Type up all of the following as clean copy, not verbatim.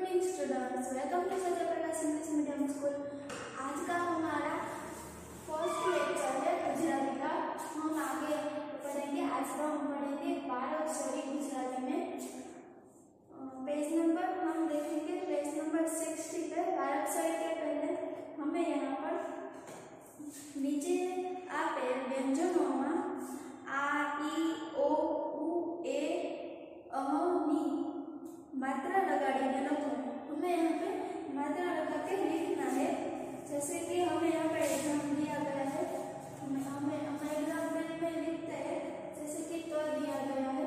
Evening students, welcome to Satya Prakash English medium school. आज का हमारा फर्स्ट लेक्चर है गुजराती का। हम आगे पढ़ेंगे। आज का हम पढ़ेंगे 12 अक्षरी गुजराती में। पेज नंबर हम देखेंगे, पेज नंबर 60 पे 12 अक्षरी के पहले हमें यहाँ पर नीचे आपे व्यंजनों में आ ई ओ उ ए नी मात्रा लगाड़ीने लखो। हमें यहाँ पे मात्रा लगा के लिखना है। जैसे कि हमें यहाँ पे एग्जाम दिया गया है, हमें एग्जाम्पल में लिखते हैं। जैसे कि तो दिया गया है,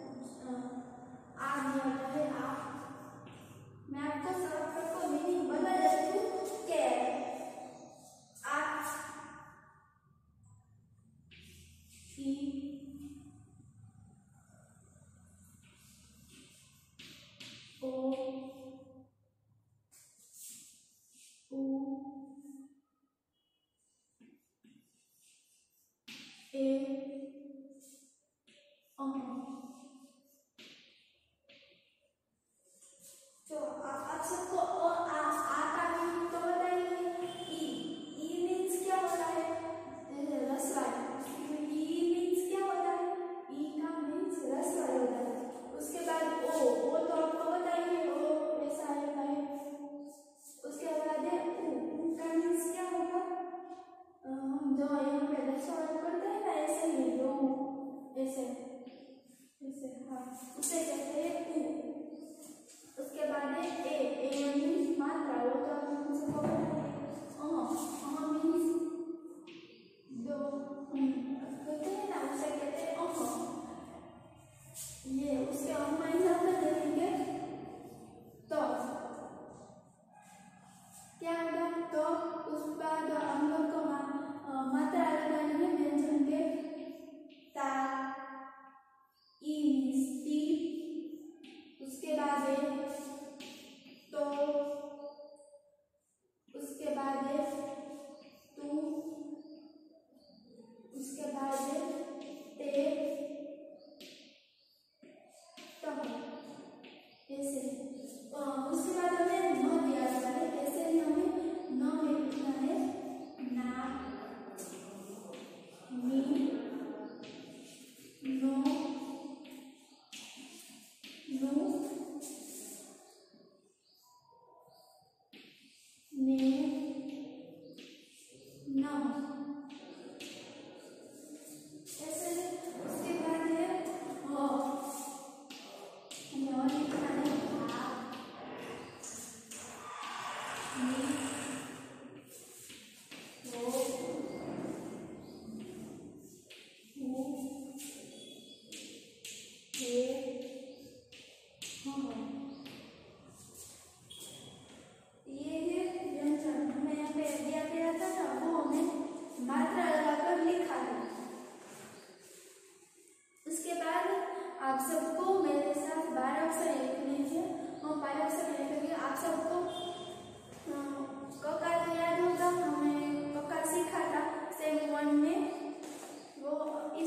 आ दिया गया है आ। मैं आपको शॉर्टकट को मीनिंग बता देती हूँ कि आ ई ओ उ ए तो आप सबको आ का मीनिंग तो बताइए। ई मीन्स क्या होता है? रसवाई। ई मीन्स क्या होता है? ई का मीन्स रसवाई होता है। उसके बाद ओ तो आपको बताइए, ओ ऐसा होता है। उसके बाद है उ का मीन्स क्या होगा? हम जो यहाँ पे रसवाई करते हैं ना, ऐसे ही दो ऐसे ऐसे, हाँ, उसे कहते हैं उ। उसके बाद है ए मीन्स मात्रा। वो तो हम सबको पता है। मीन्स दो कहते हैं ना, उसे कहते हैं ये। उसके हम एग्जाम्पल देखेंगे तो क्या होगा? तो उस बाद हम लोग को मात्रा लगानी है व्यंजन के। ता ई मीन्स टी। उसके बाद है तो, उसके बाद है तू, उसके बाद है ते, तब ऐसे। उसके बाद हमें न दिया जाता है। ऐसे ही हमें न लिखना है। ना, नी, नो, नु, ने, न, ऐसे। उसके बाद है हमें और लिखना है आ, नी, ओ, उ, ए, ये है व्यंजन। हमें यहाँ पे दिया गया था ना, वो हमें मात्रा लगाकर लिखा है। उसके बाद आप सबको मेरे साथ 12 अक्षर लिखने हैं। हम 12 अक्षर लिखेंगे। आप सबको कका तो याद होगा, हमें कका सीखा था सेम 1 में। वो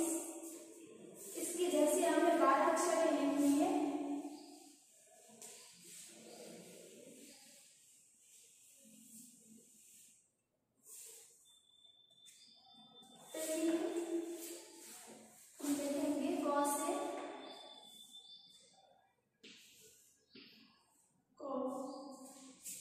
इसकी जैसे हमें 12 अक्षर लिखनी है। हम देखेंगे क से को,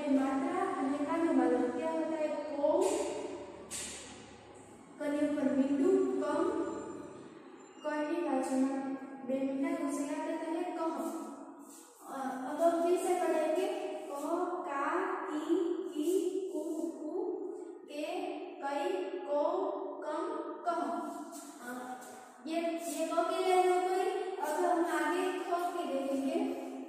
में मात्रा और का में मात्रा क्या होता है को कने ऊपर बिंदु कम करने बाजू में बे मीठा दूसरे क्या कहते हैं कह। अब हम फिर से पढ़ेंगे क का की कु कु के कई को कम कह। ये क की लाइन हो गई। अब हम आगे ख की देखेंगे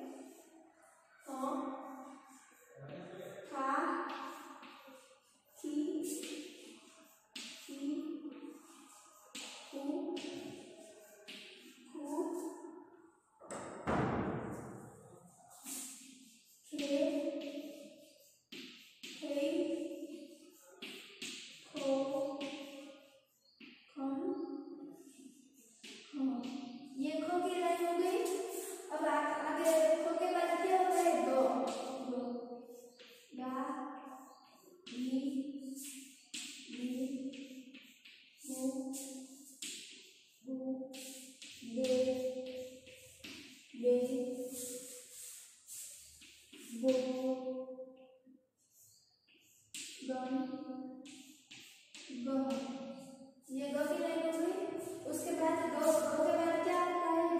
ये ग की लाइन हो गई। उसके बाद ग के बाद क्या आता है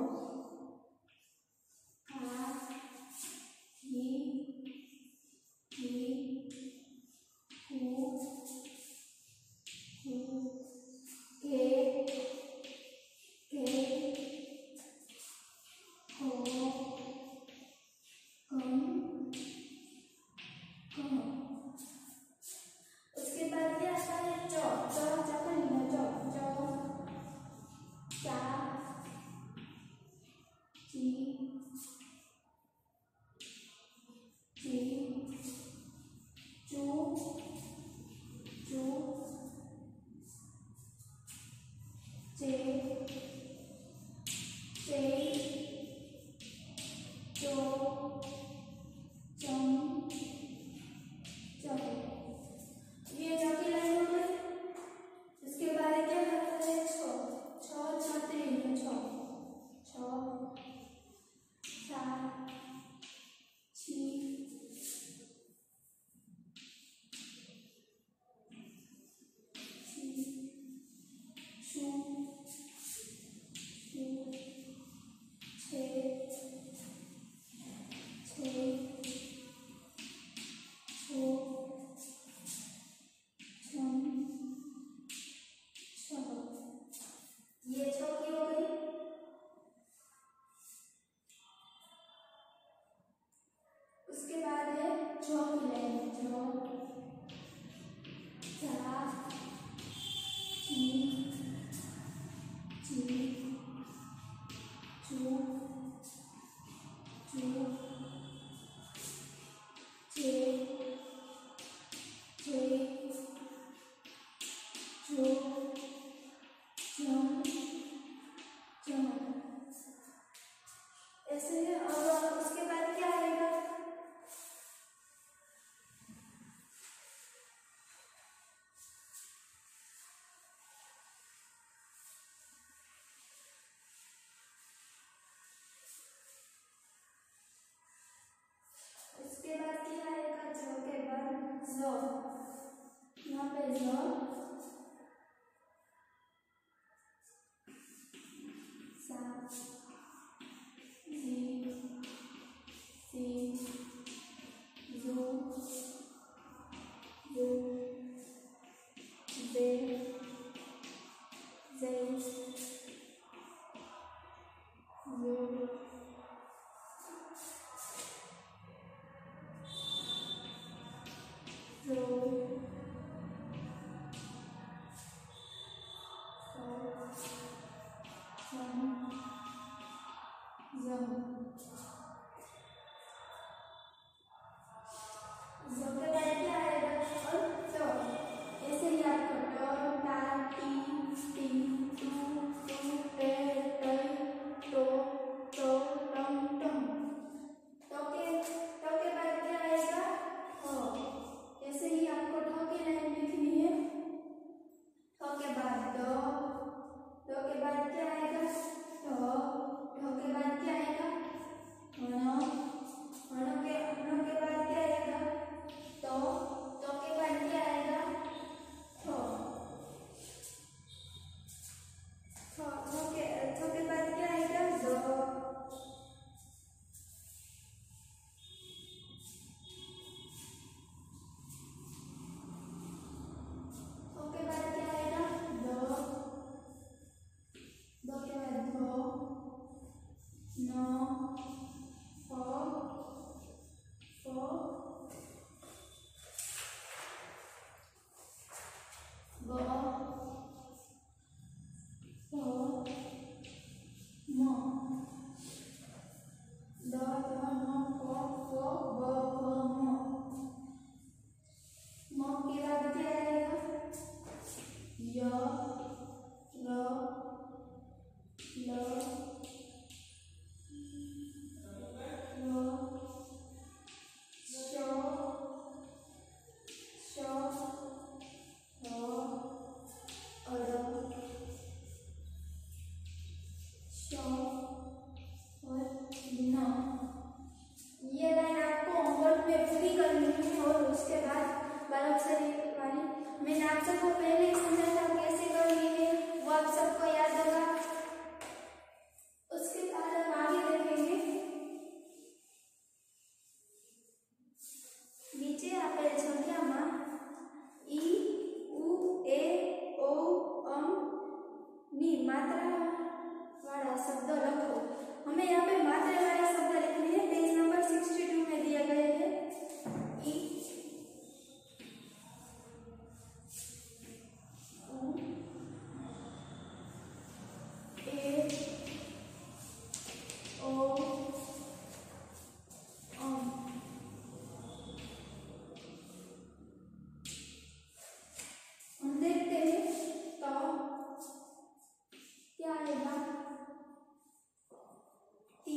उसके बाद क्या आता है ये जो की लाइन हो गई। उसके बाद क्या आता है ये छह की हो गई। उसके बाद है छ की लाइन ऐसे है। और उसके बाद क्या आएगा उसके बाद क्या आएगा जो के बाद ज यहाँ पे ज मैंने आप सबको पहले ही समझाया था कैसे करनी है, वो आप सबको याद होगा। उसके बाद हम आगे देखेंगे। नीचे आपे संख्या में ई उ ए ओ अम नी मात्रा वाला शब्द रखो। हमें यहाँ पे मात्रा वाला शब्द लिखने हैं। पेज नंबर 62 में दिया गया है। ई उ ए ओ अम। हम देखते हैं तो क्या आएगा। टी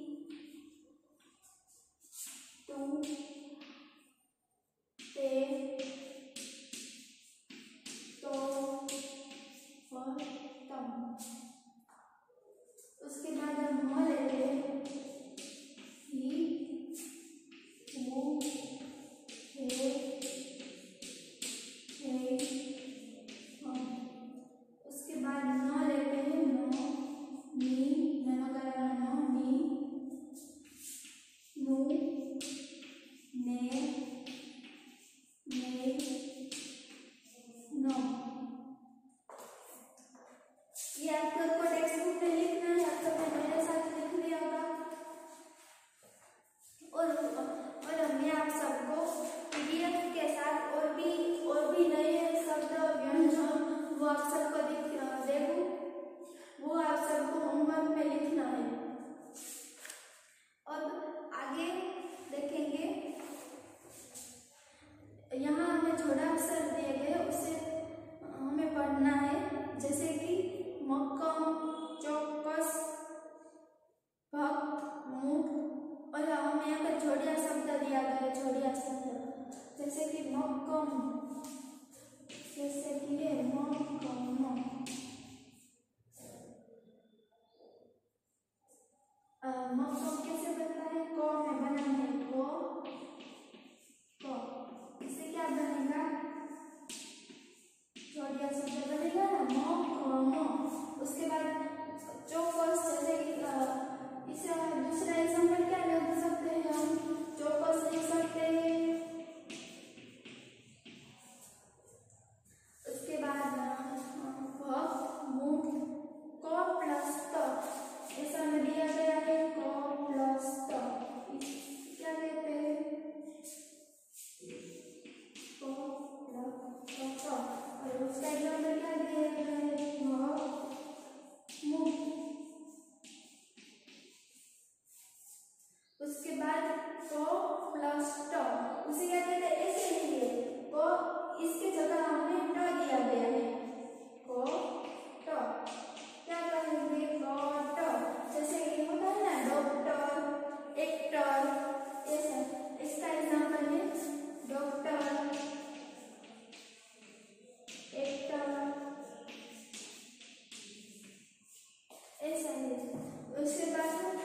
टू पे तो और तम। उसके बाद हम म लेते हैं। ई उ ए उसके बाद न लेते हैं। नो नी ननो करा नो नी नु ने नो। ये आप सबको टेक्स्ट बुक में लिखना है। आप सबने मेरे साथ लिख लिया होगा। और मैं आप सबको पीडीएफ के साथ और भी नए शब्द व्यंजन वो आप सबको देखूं, वो आप सबको होमवर्क में लिखना है। अब आगे देखेंगे। यहाँ हमें जोड़ा अक्षर दिए गए, उसे हमें पढ़ना है। जैसे कि मक्कम, चौकस, भक्त, मुख। और हमें यहाँ पर जोड़िया शब्द दिया गया है। जोड़िया शब्द जैसे कि मक्कम, जैसे कि ये मक्कम। मक्कम कैसे बनता है? को में बना है। को इससे क्या बनेगा? जोड़िया शब्द बनेगा ना, मक्कम। उसके बाद चौकस, जैसे कि इसे दूसरा एग्जाम्पल क्या ले सकते हैं हम? चौकस लिख सकते हैं। उसके बाद भक्त, मुख, क प्लस त ऐसा में दिया गया है। क प्लस त क्या कहते हैं? क प्लस त। और उसका एग्जाम्पल क्या दिया गया है? भक्त, मुख। उसके बाद क प्लस ट, उसे क्या कहते हैं? ऐसे लिखिए। क इसके जगह हमने ट दिया गया है। क ट क्या कहेंगे? क ट। जैसे कि होता है ना डॉक्टर, एक्टर, ऐसा। इसका एग्जाम्पल है डॉक्टर, एक्टर, ऐसा है। उसके बाद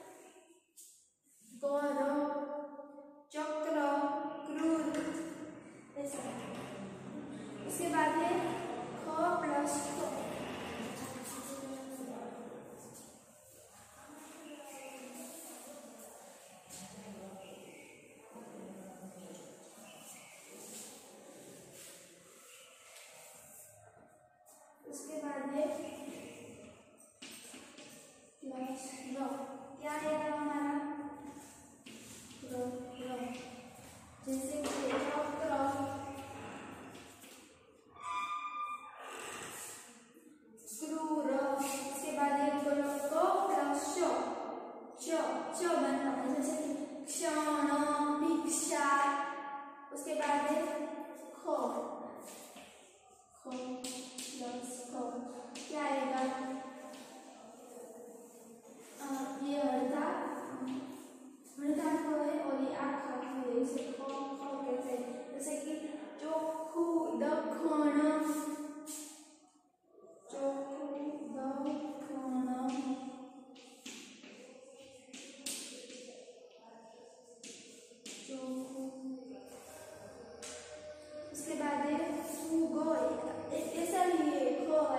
गौरव, चक्र, क्रूर, ऐसा। उसके बाद है ख प्लस ट। उसके बाद है प्लस र। क्या आएगा हमारा? र। जैसे कि चक्र, क्रूर। उसके बाद एक बोलो क प्लस च बनता है। जैसे कि क्षण, भिक्षा। उसके बाद है ख प्लस ख। क्या है?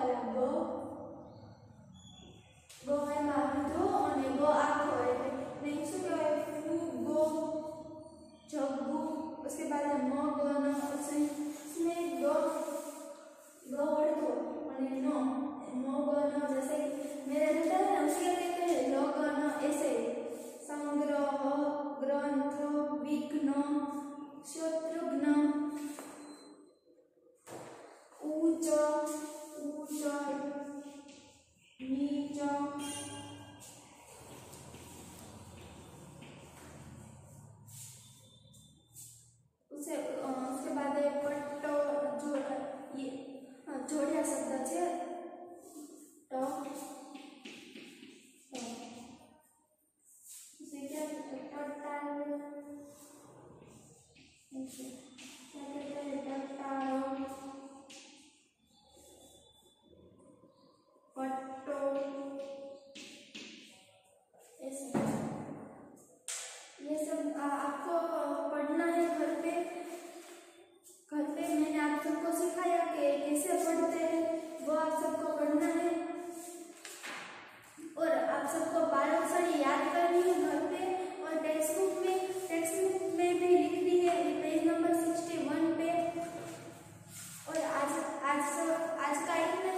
वाला गो એમાં લીધો અને ગો આખો એટલે નહીં શું કહેવાય ફૂગો જગ્ગુ उसके बाद है मगन इसमें गो बढ़तो और नो मगन जैसे मेरा होता है ना उसके कहते हैं लगन ऐसे संग्रह ग्रंथ विघ्न शत्रुघ्न ऊंच ऊंच नीच उसके बाद पट्टो ये जोड़िया शब्द है तो उसे क्या टटाल क्या कहते हैं टटाल पट्टो ऐसे ये सब आपको पढ़ना है घर पे मैंने आप सबको सिखाया कि कैसे पढ़ते हैं वो आप सबको पढ़ना है और आप सबको बालकसाली याद करनी है घर पे और टेक्स्ट बुक में भी लिखनी है पेज नंबर 61 पे और आज का इतना